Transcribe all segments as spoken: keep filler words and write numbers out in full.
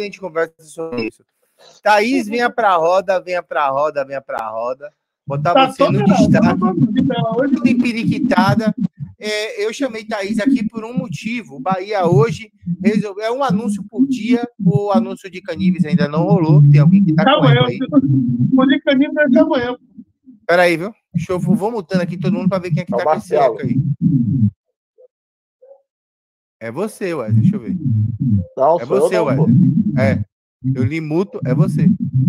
a gente conversa sobre isso. Thaís, venha pra roda, venha pra roda, venha pra roda. Botar tá você no destaque, tudo empiriquitada. É, eu chamei Thaís aqui por um motivo. O Bahia hoje resolveu. É um anúncio por dia. O anúncio de Canives ainda não rolou. Tem alguém que tá com eco aí. O de Canives vai ser amanhã. Peraí, viu? Deixa eu vou mutando aqui todo mundo para ver quem é que tá com esse eco aí. É você, Wesley. Deixa eu ver. Não, é você, eu não, Wesley. Pô. É. Eu lhe muto, é você.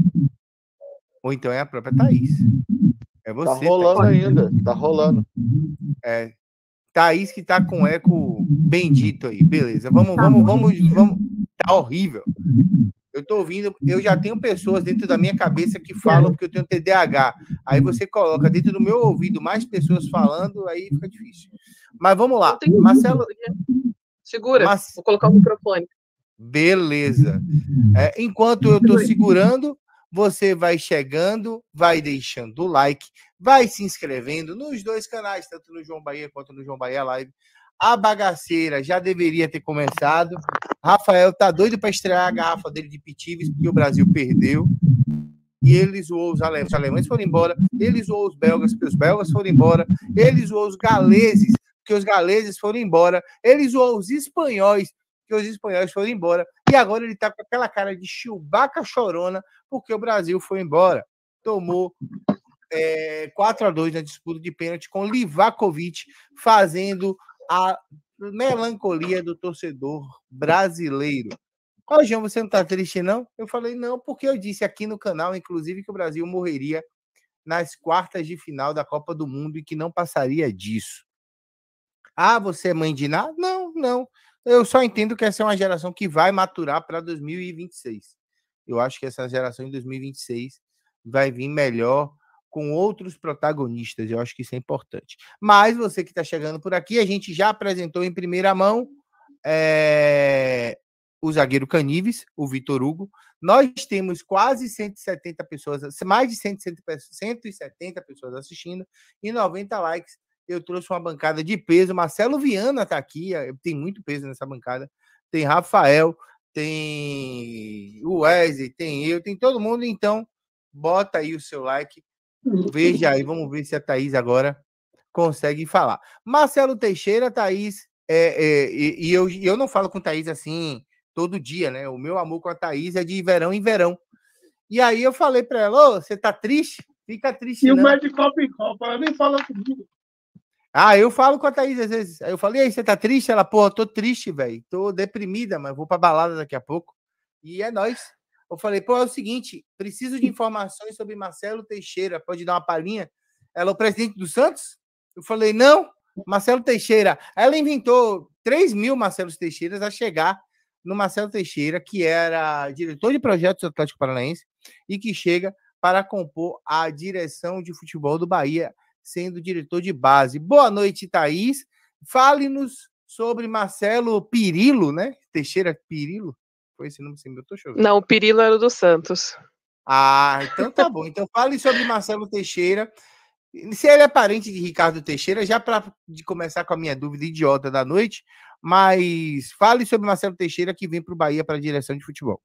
Ou então é a própria Thaís. É você. Tá rolando Thaís. ainda. Tá rolando. É. Thaís que tá com eco bendito aí. Beleza. Vamos, vamos, vamos, vamos. Tá horrível. Eu tô ouvindo, eu já tenho pessoas dentro da minha cabeça que falam porque eu tenho T D A H. Aí você coloca dentro do meu ouvido mais pessoas falando, aí fica difícil. Mas vamos lá. Marcelo. Segura, Mas... vou colocar o microfone. Beleza. É, enquanto eu tô segurando, você vai chegando, vai deixando o like, vai se inscrevendo nos dois canais, tanto no João Bahia quanto no João Bahia Live. A bagaceira já deveria ter começado. Rafael tá doido para estrear a garrafa dele de Pitives, porque o Brasil perdeu. E ele zoou os alemães, os alemães foram embora. Ele zoou os belgas, porque os belgas foram embora. Ele zoou os galeses, porque os galeses foram embora. Ele zoou os espanhóis, porque os espanhóis foram embora. E agora ele tá com aquela cara de Chewbacca chorona, porque o Brasil foi embora. Tomou é, quatro a dois na disputa de pênalti com Livakovic, fazendo a melancolia do torcedor brasileiro. Ó, João, você não tá triste, não? Eu falei, não, porque eu disse aqui no canal, inclusive, que o Brasil morreria nas quartas de final da Copa do Mundo e que não passaria disso. Ah, você é mãe de nada? Não, não. Eu só entendo que essa é uma geração que vai maturar para dois mil e vinte e seis. Eu acho que essa geração em dois mil e vinte e seis vai vir melhor, com outros protagonistas, eu acho que isso é importante. Mas você que está chegando por aqui, a gente já apresentou em primeira mão é, o zagueiro Canives, o Vitor Hugo. Nós temos quase cento e setenta pessoas, mais de cento e setenta pessoas assistindo e noventa likes. Eu trouxe uma bancada de peso. Marcelo Viana está aqui, tem muito peso nessa bancada. Tem Rafael, tem o Wesley, tem eu, tem todo mundo. Então, bota aí o seu like. Veja aí, vamos ver se a Thaís agora consegue falar. Marcelo Teixeira, Thaís, é, é, e, e eu, eu não falo com Thaís assim todo dia, né? O meu amor com a Thaís é de verão em verão. E aí eu falei para ela, ô, você tá triste? Fica triste, e não. E o mais de Copa em Copa, ela nem fala comigo. Ah, eu falo com a Thaís às vezes. Aí eu falei, e aí, você tá triste? Ela, pô, tô triste, velho. Tô deprimida, mas vou pra balada daqui a pouco. E é nóis. Eu falei, pô, é o seguinte, preciso de informações sobre Marcelo Teixeira, pode dar uma palhinha? Ela é o presidente do Santos? Eu falei, não, Marcelo Teixeira. Ela inventou três mil Marcelo Teixeiras a chegar no Marcelo Teixeira, que era diretor de projetos do Atlético Paranaense e que chega para compor a direção de futebol do Bahia, sendo diretor de base. Boa noite, Thaís. Fale-nos sobre Marcelo Pirilo, né? Teixeira Pirilo. Foi esse nome que você me botou, chovendo? Não, o Pirilo era o do Santos. Ah, então tá bom. Então fale sobre Marcelo Teixeira. Se ele é parente de Ricardo Teixeira, já para começar com a minha dúvida idiota da noite, mas fale sobre Marcelo Teixeira que vem para o Bahia para a direção de futebol.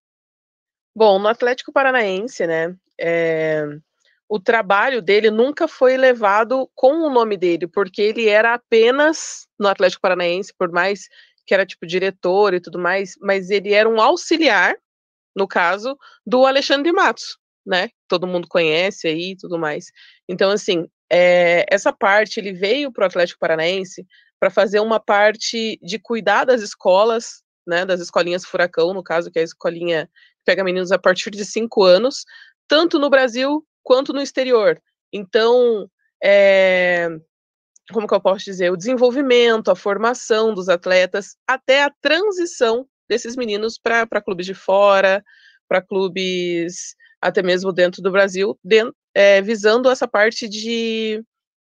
Bom, no Atlético Paranaense, né, é... o trabalho dele nunca foi levado com o nome dele, porque ele era apenas no Atlético Paranaense, por mais que era tipo diretor e tudo mais, mas ele era um auxiliar, no caso, do Alexandre Matos, né? Todo mundo conhece aí e tudo mais. Então, assim, é, essa parte, ele veio para o Atlético Paranaense para fazer uma parte de cuidar das escolas, né? Das escolinhas Furacão, no caso, que é a escolinha que pega meninos a partir de cinco anos, tanto no Brasil quanto no exterior. Então, é... como que eu posso dizer? O desenvolvimento, a formação dos atletas, até a transição desses meninos para clubes de fora, para clubes até mesmo dentro do Brasil, dentro, é, visando essa parte de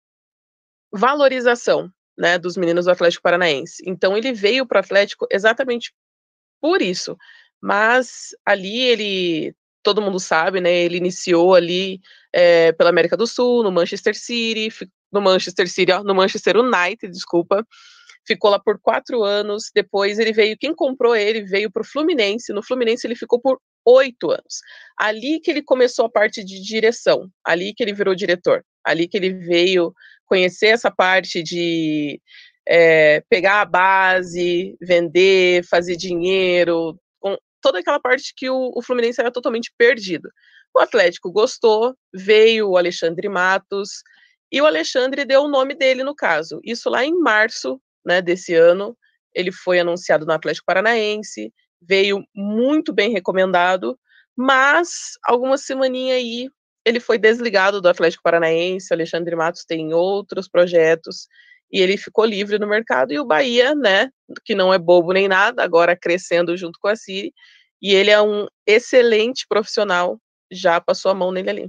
valorização, né, dos meninos do Atlético Paranaense. Então, ele veio para o Atlético exatamente por isso. Mas ali ele... todo mundo sabe, né, ele iniciou ali é, pela América do Sul, no Manchester City, no Manchester City, ó, no Manchester United, desculpa, ficou lá por quatro anos, depois ele veio, quem comprou ele veio para o Fluminense, no Fluminense ele ficou por oito anos, ali que ele começou a parte de direção, ali que ele virou diretor, ali que ele veio conhecer essa parte de é, pegar a base, vender, fazer dinheiro, com toda aquela parte que o, o Fluminense era totalmente perdido. O Atlético gostou, veio o Alexandre Matos, e o Alexandre deu o nome dele no caso. Isso lá em março, né, desse ano, ele foi anunciado no Atlético Paranaense, veio muito bem recomendado, mas alguma semaninha aí ele foi desligado do Atlético Paranaense, o Alexandre Matos tem outros projetos, e ele ficou livre no mercado, e o Bahia, né, que não é bobo nem nada, agora crescendo junto com a Siri, e ele é um excelente profissional, já passou a mão nele ali.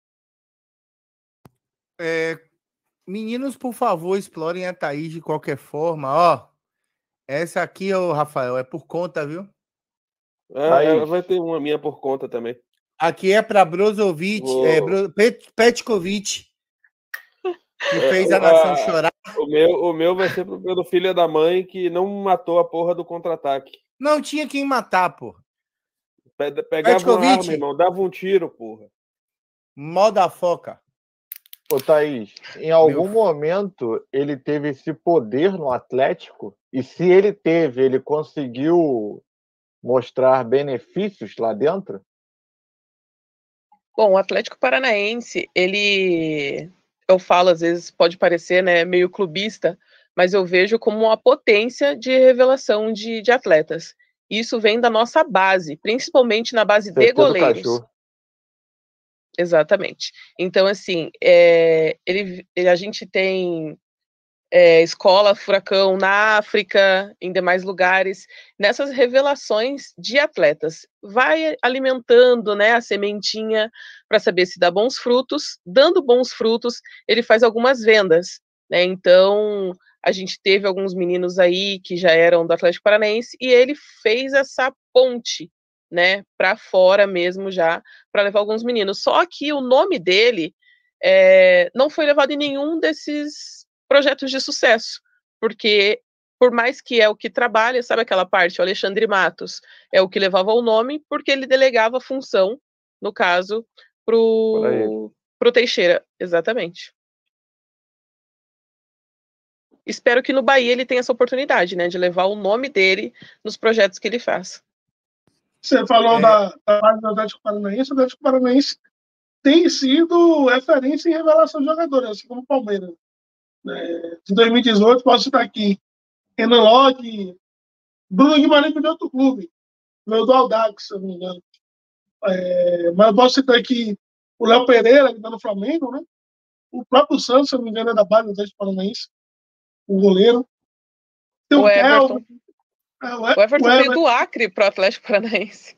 É, meninos, por favor, explorem a Thaís de qualquer forma. Ó, essa aqui, ô, Rafael, é por conta, viu? É, é, vai ter uma minha por conta também. Aqui é para Brozovic, Vou... é, Bro, Pet, Petkovic, que é, fez a nação a, chorar. O meu, o meu vai ser pelo filho da mãe que não matou a porra do contra-ataque. Não tinha quem matar, pô. Pegava Petkovic. Uma arma, irmão, dava um tiro, porra. Moda foca. Ô, Thaís, em algum Meu... momento ele teve esse poder no Atlético? E se ele teve, ele conseguiu mostrar benefícios lá dentro? Bom, o Atlético Paranaense, ele, eu falo às vezes, pode parecer, né, meio clubista, mas eu vejo como uma potência de revelação de, de atletas. Isso vem da nossa base, principalmente na base de goleiros. Exatamente. Então, assim, é, ele, a gente tem é, escola Furacão na África, em demais lugares, nessas revelações de atletas. Vai alimentando, né, a sementinha para saber se dá bons frutos. Dando bons frutos, ele faz algumas vendas, né? Então, a gente teve alguns meninos aí que já eram do Atlético Paranaense e ele fez essa ponte, né, para fora mesmo já, para levar alguns meninos. Só que o nome dele é, não foi levado em nenhum desses projetos de sucesso, porque por mais que é o que trabalha, sabe aquela parte, o Alexandre Matos é o que levava o nome, porque ele delegava a função, no caso, pro, pro Teixeira, exatamente. Espero que no Bahia ele tenha essa oportunidade, né, de levar o nome dele nos projetos que ele faz. Você falou é... da, da parte do Atlético Paranaense, o Atlético Paranaense tem sido referência em revelação de jogadores, assim como o Palmeiras. É, de dois mil e dezoito, posso citar aqui Renan Lodge, Bruno Guimarães de outro clube, veio do Audax, se eu não me engano. É, mas eu posso citar aqui o Léo Pereira, que está no Flamengo, né? O próprio Santos, se eu não me engano, é da base do Atlético Paranaense, o goleiro. Tem o, o Everton. Kelvin, é, o, o Everton veio do Acre para o Atlético Paranaense.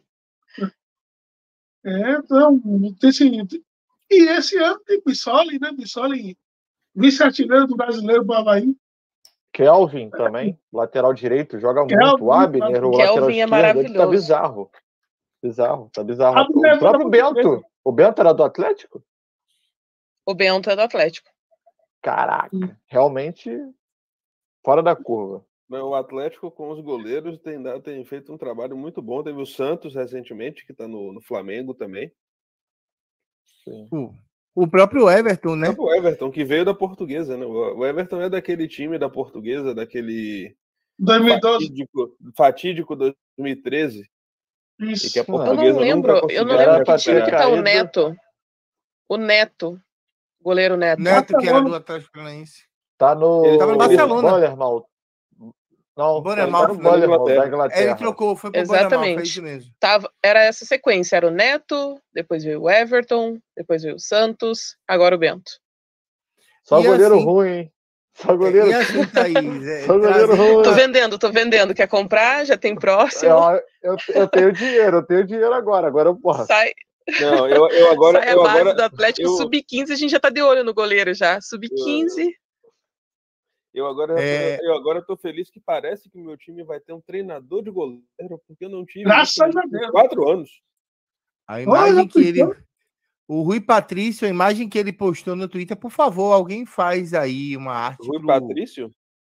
É, então, tem seguinte. E esse ano tem Bissoli, né? Bissoli, vice-artilheiro do brasileiro do Avaí. Kelvin também, lateral direito, joga Kelvin, muito. O Abner, o Kelvin lateral é esquerdo, maravilhoso. ele tá bizarro. Bizarro, tá bizarro. Abner O próprio tá Bento. O Bento era do Atlético? O Bento é do Atlético. Caraca, hum. realmente fora da curva. O Atlético com os goleiros tem, tem feito um trabalho muito bom. Teve o Santos recentemente, que está no, no Flamengo também. Sim. O, o próprio Everton, né? O próprio Everton, que veio da Portuguesa, né? O Everton é daquele time da Portuguesa, daquele dois mil e doze. fatídico, fatídico dois mil e treze. Isso. E que a Eu Portuguesa não lembro, nunca eu não conseguiu lembro que time que tá caído. o Neto. O Neto. Goleiro Neto. Neto, que era do Atlético Paranaense. Tá no. Ele tava no Barcelona. Bournemouth. Não, Bournemouth, tá no Bournemouth, da Inglaterra. Ele trocou, foi pro Exatamente. Bournemouth, é isso mesmo. Tava, era essa sequência, era o Neto, depois veio o Everton, depois veio o Santos, agora o Bento. Só E goleiro assim, ruim, hein? Só goleiro, e assim, Thaís, é, Só goleiro trazendo... ruim. Tô vendendo, tô vendendo. Quer comprar? Já tem próximo. Eu, eu, eu tenho dinheiro, eu tenho dinheiro agora. Agora eu posso. Sai, Não, eu, eu agora. sai a eu base agora, do Atlético, eu, sub quinze, a gente já tá de olho no goleiro já. sub quinze. Eu agora, É... eu, eu agora tô feliz que parece que o meu time vai ter um treinador de goleiro, porque eu não tive Graças a por Deus. quatro anos. A imagem Olha, que ele. O Rui Patrício, a imagem que ele postou no Twitter, por favor, alguém faz aí uma arte. Rui pro... Patrício?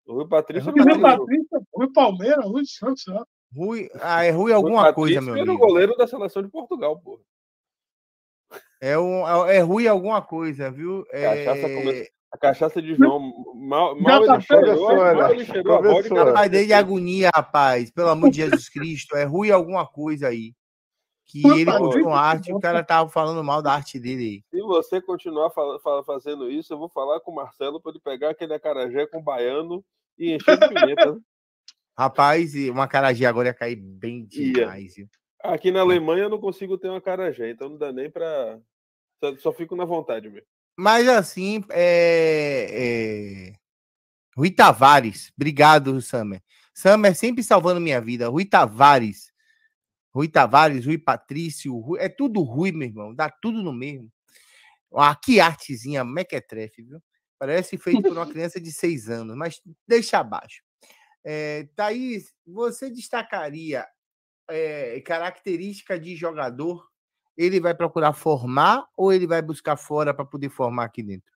O Rui Patrício É Rui Rui era o Patrício, Rui Palmeiras, Rui Santos. ó. Rui, ah, é Rui alguma Rui coisa, Patrício meu era o amigo. goleiro da seleção de Portugal, pô. É, um, é, é Rui alguma coisa, viu? Cachaça É... come... A cachaça de João, mal, mal Já ele tá cheirou, começou, mal né? ele cheirou a vodka. Começou. Rapaz, desde a agonia, rapaz. Pelo amor de Jesus Cristo. É Rui alguma coisa aí. Que Rui ele Patrício, postou uma arte e o cara tava falando mal da arte dele aí. Se você continuar fala- fala- fazendo isso, eu vou falar com o Marcelo para ele pegar aquele acarajé com baiano e encher de pimenta. Rapaz, e uma acarajé agora ia cair bem Ia. demais, viu? Aqui na Alemanha eu não consigo ter um acarajé, então não dá nem para. Só, só fico na vontade mesmo. Mas assim, é, é... Rui Tavares, obrigado, Samer. Samer sempre salvando minha vida. Rui Tavares, Rui Tavares, Rui Patrício, Rui... é tudo Rui, meu irmão, dá tudo no mesmo. Ah, que artezinha mequetrefe, viu? Parece feito por uma criança de seis anos, mas deixa abaixo. É, Thaís, você destacaria é, característica de jogador? Ele vai procurar formar ou ele vai buscar fora para poder formar aqui dentro?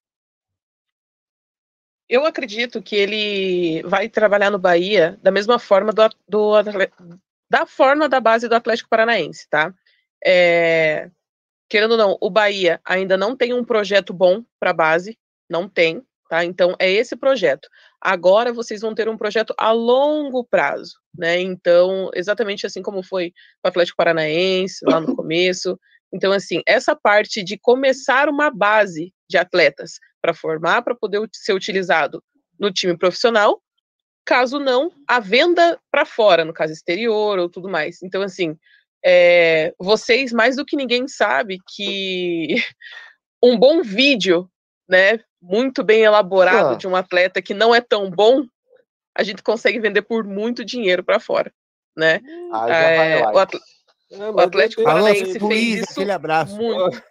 Eu acredito que ele vai trabalhar no Bahia da mesma forma do, do da forma da base do Atlético Paranaense, tá? É, querendo ou não, o Bahia ainda não tem um projeto bom para a base, não tem, tá? Então é esse projeto. Agora vocês vão ter um projeto a longo prazo, né? Então, exatamente assim como foi o Atlético Paranaense lá no começo. Então, assim, essa parte de começar uma base de atletas para formar, para poder ser utilizado no time profissional, caso não, a venda para fora, no caso exterior ou tudo mais. Então, assim, é, vocês, mais do que ninguém, sabe que um bom vídeo, né, muito bem elaborado Ah. de um atleta que não é tão bom, a gente consegue vender por muito dinheiro para fora, né? Haja É, o, highlights. atl É, o mas Atlético tem- Alô, Paranaense Luiz, fez isso aquele abraço. muito.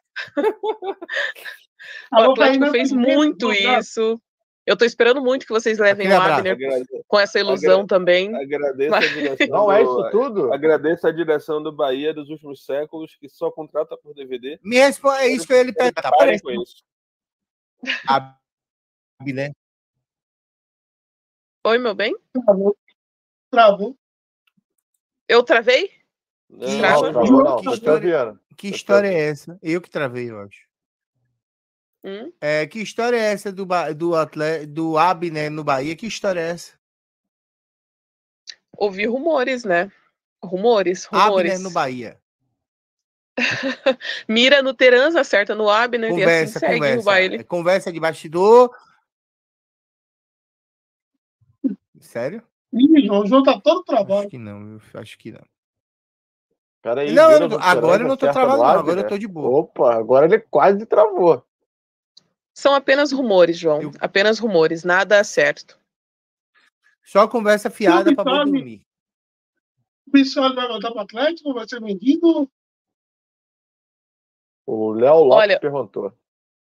O Alô, Atlético Fernando fez Mendes, muito um abraço. isso. Eu tô esperando muito que vocês levem Aquele o abraço. Abner Agrade- com essa ilusão agra- também. Agradeço Mas- a direção Não é isso do, tudo? agradeço a direção do Bahia dos últimos séculos, que só contrata por D V D. Me responde, é isso que eu ia lhe perguntar. Parem Parece com isso. que né? Oi, meu bem? Travou. Travou. Eu travei? Não, Trava. Não, travou não. Que Tô te história- ouvindo. Que Tô te história é ouvindo. essa? Eu que travei, eu acho. Hum? É, que história é essa do, Ba- do, atleta, do Abner no Bahia? Que história é essa? Ouvi rumores, né? Rumores, rumores. Abner no Bahia. Mira no Terans, acerta no Abner e assim Conversa, segue o conversa. baile. É, Conversa de bastidor. Sério? Ih, João, o João tá todo Acho travado. que não, eu acho que não. Peraí, Não, eu Mira não tô- no agora Terence eu não tô acerta travado, no não, Abner? agora eu tô de boa. Opa, agora ele quase travou. São apenas rumores, João. Eu- Apenas rumores, nada certo. Só conversa fiada pra poder Vitória. dormir. O Bissoli vai voltar para o Atlético, vai ser vendido. O Léo Lopes Olha- perguntou.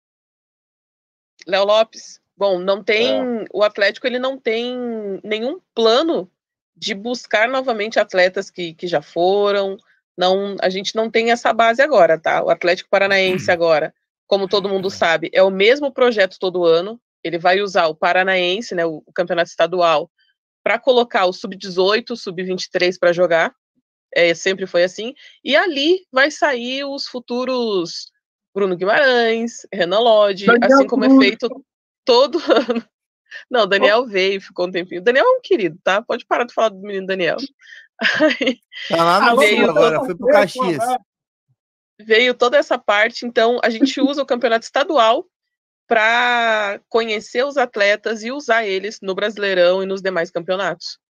Léo Lopes, bom, não tem. É. O Atlético ele não tem nenhum plano de buscar novamente atletas que, que já foram. Não, a gente não tem essa base agora, tá? O Atlético Paranaense agora, como todo mundo sabe, é o mesmo projeto todo ano. Ele vai usar o Paranaense, né, o, o campeonato estadual, para colocar o sub dezoito, sub vinte e três para jogar. É, sempre foi assim. E ali vai sair os futuros Bruno Guimarães, Renan Lodge, Daniel assim como é Cruz. feito todo ano. Não, o Daniel veio, ficou um tempinho. O Daniel é um querido, tá? Pode parar de falar do menino Daniel. Aí, Tá lá no Alô, Sul veio agora, todo- foi pro Caxias. veio toda essa parte, então a gente usa o campeonato estadual para conhecer os atletas e usar eles no Brasileirão e nos demais campeonatos.